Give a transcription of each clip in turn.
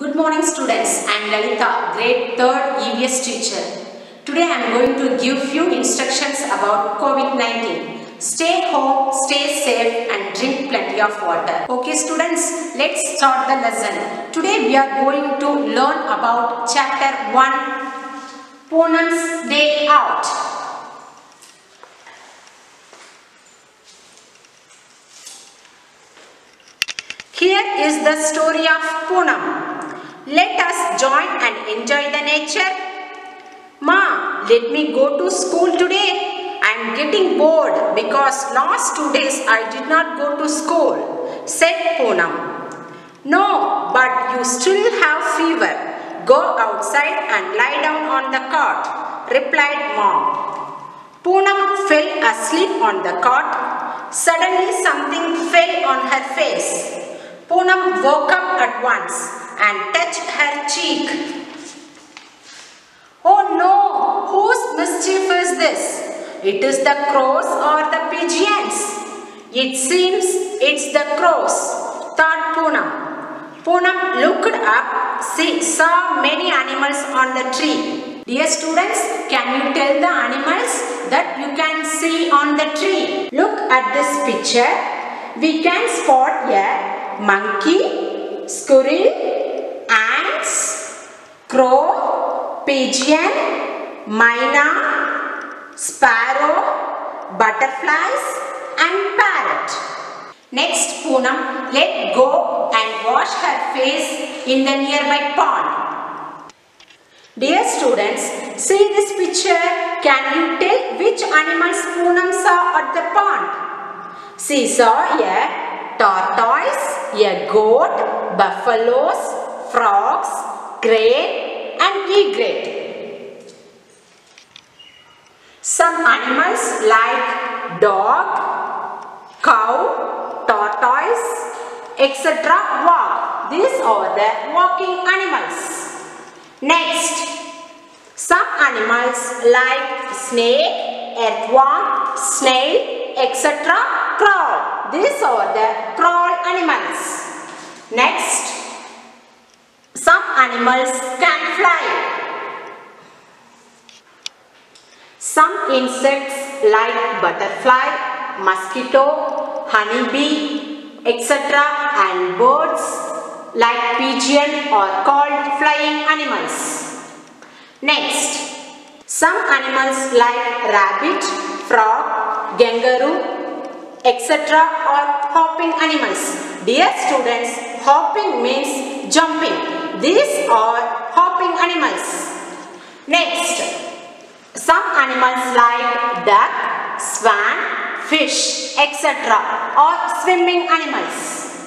Good morning students, I am Lalita, grade 3rd EVS teacher. Today I am going to give few instructions about COVID-19. Stay home, stay safe and drink plenty of water. Okay students, let's start the lesson. Today we are going to learn about chapter 1, Poonam's Day Out. Here is the story of Poonam. Let us join and enjoy the nature. Ma, let me go to school today. I am getting bored because last 2 days I did not go to school, said Poonam. No, but you still have fever. Go outside and lie down on the cot, replied Mom. Poonam fell asleep on the cot. Suddenly something fell on her face. Poonam woke up at once and touched her cheek. Oh no, whose mischief is this? It is the crows or the pigeons? It seems it's the crows, thought Poonam. Poonam looked up, saw many animals on the tree. Dear students, can you tell the animals that you can see on the tree? Look at this picture. We can spot a monkey, squirrel, ants, crow, pigeon, myna, sparrow, butterflies and parrot. Next Poonam let go and wash her face in the nearby pond. Dear students, see this picture. Can you tell which animals Poonam saw at the pond? She saw a tortoise, a goat, buffaloes, frogs, crane and egret. Some animals like dog, cow, tortoise, etc. walk. These are the walking animals. Next, some animals like snake, earthworm, snail, etc. crawl. These are the crawl animals. Next, some animals can fly. Some insects like butterfly, mosquito, honeybee, etc. and birds like pigeon are called flying animals. Next, some animals like rabbit, frog, kangaroo, etc. are hopping animals. Dear students, hopping means jumping. These are hopping animals. Next, some animals like duck, swan, fish, etc. are swimming animals.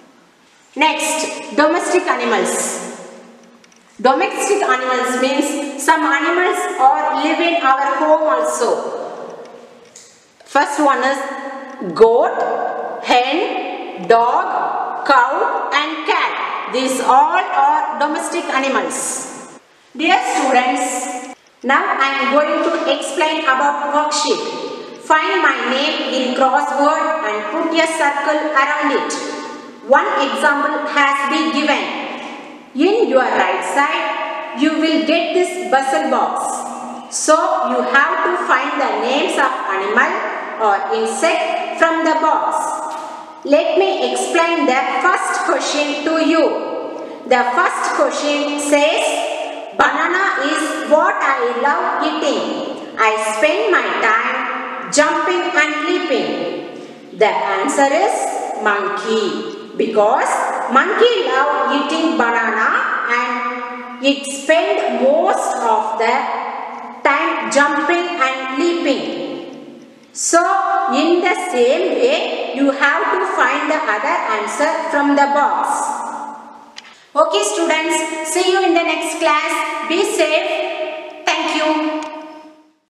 Next, domestic animals. Domestic animals means some animals are live in our home also. First one is goat, hen, dog, cow and cat. These all are domestic animals. Dear students, now I am going to explain about worksheet. Find my name in crossword and put a circle around it. One example has been given. In your right side, you will get this puzzle box. So you have to find the names of animal or insect from the box. Let me explain the first question to you. The first question says, banana is what I love eating. I spend my time jumping and leaping. The answer is monkey, because monkey love eating banana and it spend most of the time jumping and leaping. So in the same way, you have to find the other answer from the box. Okay students, see you in the next class. Be safe.